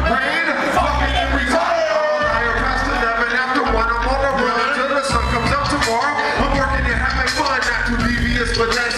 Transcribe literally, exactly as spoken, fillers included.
rain, fucking every time. Higher past eleven after one, I'm on the run until the sun comes up tomorrow. I'm working it, having fun, not too devious, but